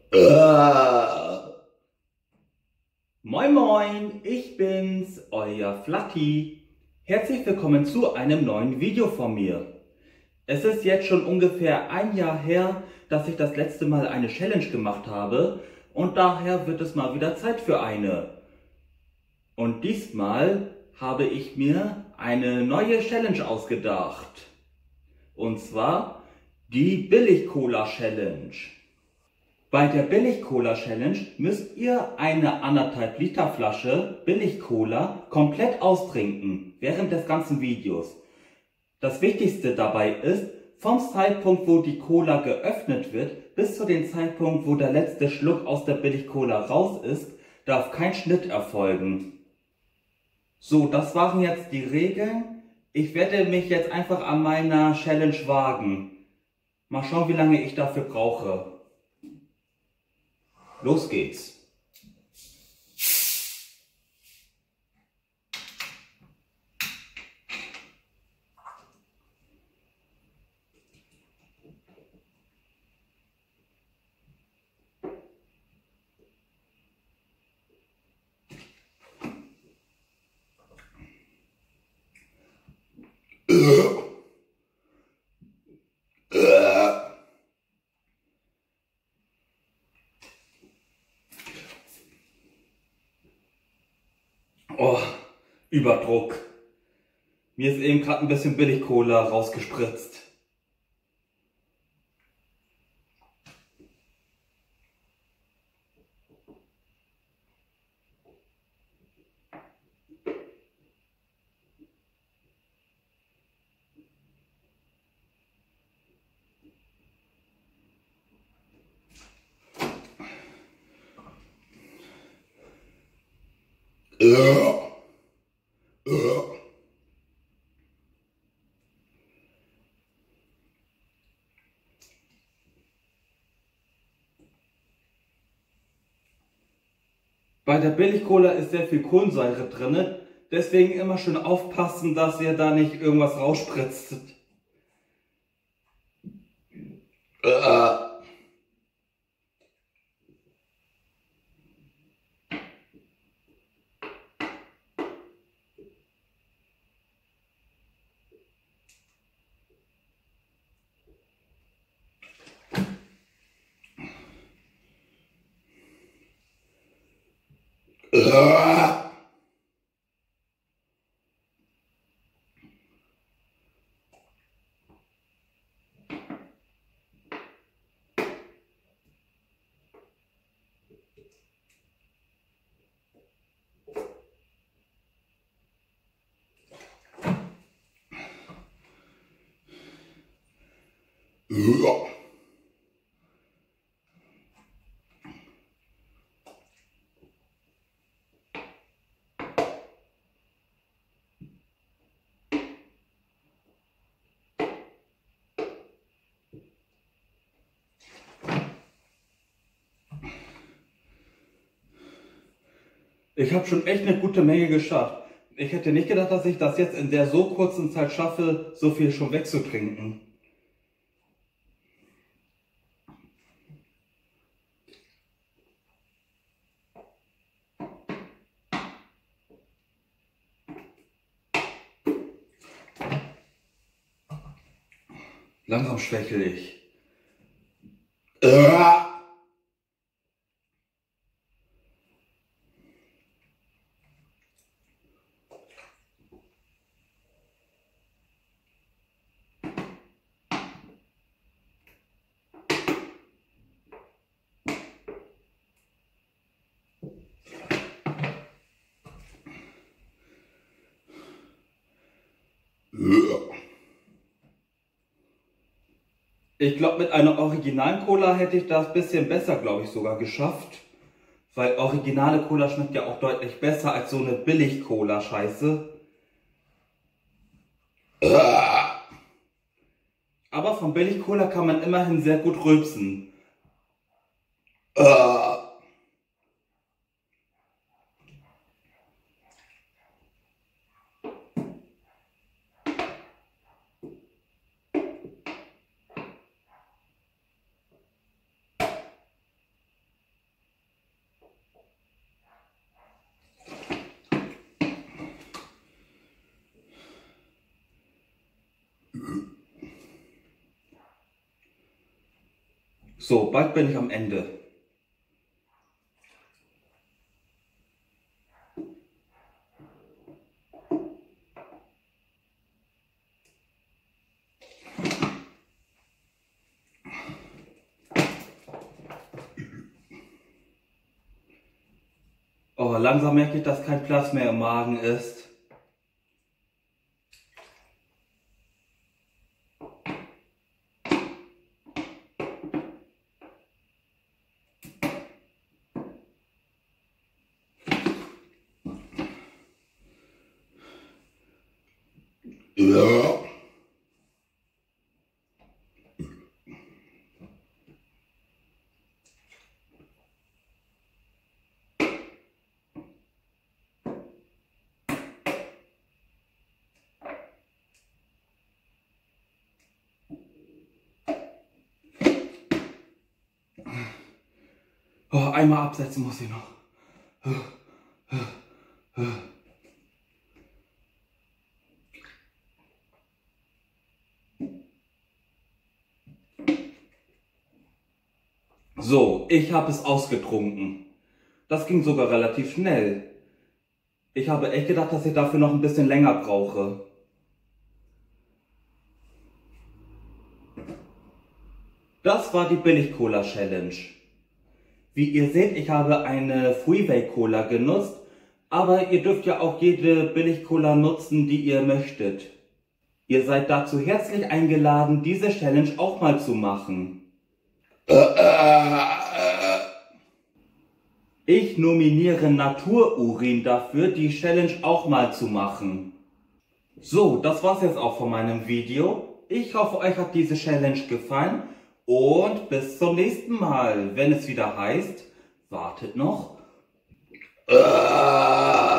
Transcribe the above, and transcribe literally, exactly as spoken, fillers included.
Äh. Moin Moin, ich bin's, euer Flatti. Herzlich willkommen zu einem neuen Video von mir. Es ist jetzt schon ungefähr ein Jahr her, dass ich das letzte Mal eine Challenge gemacht habe und daher wird es mal wieder Zeit für eine. Und diesmal habe ich mir eine neue Challenge ausgedacht. Und zwar die Billig-Cola-Challenge. Bei der Billig-Cola-Challenge müsst ihr eine anderthalb Liter Flasche Billig-Cola komplett austrinken während des ganzen Videos. Das Wichtigste dabei ist, vom Zeitpunkt, wo die Cola geöffnet wird, bis zu dem Zeitpunkt, wo der letzte Schluck aus der Billig-Cola raus ist, darf kein Schnitt erfolgen. So, das waren jetzt die Regeln. Ich werde mich jetzt einfach an meiner Challenge wagen. Mal schauen, wie lange ich dafür brauche. Los geht's. Oh, Überdruck. Mir ist eben gerade ein bisschen Billig-Cola rausgespritzt. Bei der Billig-Cola ist sehr viel Kohlensäure drin, deswegen immer schön aufpassen, dass ihr da nicht irgendwas rausspritzt. Ich habe schon echt eine gute Menge geschafft. Ich hätte nicht gedacht, dass ich das jetzt in der so kurzen Zeit schaffe, so viel schon wegzutrinken. Langsam schwächel ich. Ich glaube, mit einer originalen Cola hätte ich das ein bisschen besser, glaube ich, sogar geschafft. Weil originale Cola schmeckt ja auch deutlich besser als so eine Billig-Cola-Scheiße. Aber von Billig-Cola kann man immerhin sehr gut rülpsen. So, bald bin ich am Ende. Oh, langsam merke ich, dass kein Platz mehr im Magen ist. Ja. Oh, einmal absetzen muss ich noch. So, ich habe es ausgetrunken. Das ging sogar relativ schnell. Ich habe echt gedacht, dass ich dafür noch ein bisschen länger brauche. Das war die Billig-Cola-Challenge. Wie ihr seht, ich habe eine Freeway-Cola genutzt, aber ihr dürft ja auch jede Billig-Cola nutzen, die ihr möchtet. Ihr seid dazu herzlich eingeladen, diese Challenge auch mal zu machen. Ich nominiere Natururin dafür, die Challenge auch mal zu machen. So, das war's jetzt auch von meinem Video. Ich hoffe, euch hat diese Challenge gefallen. Und bis zum nächsten Mal, wenn es wieder heißt, wartet noch.